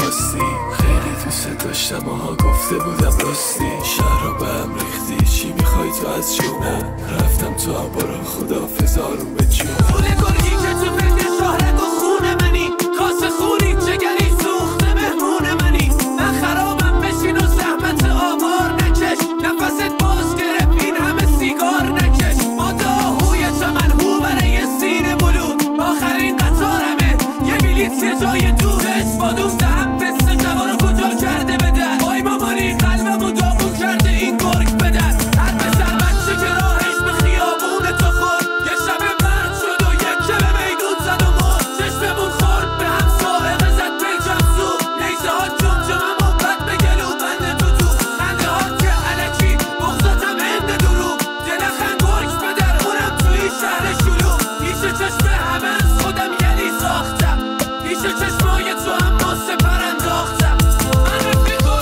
خواستی، خیلی دوست داشتم آها گفته بودم راستی. شهر رو به هم ریختی، چی میخوای تو از جونم؟ رفتم تو هم برو خدافظ آروم به جونم.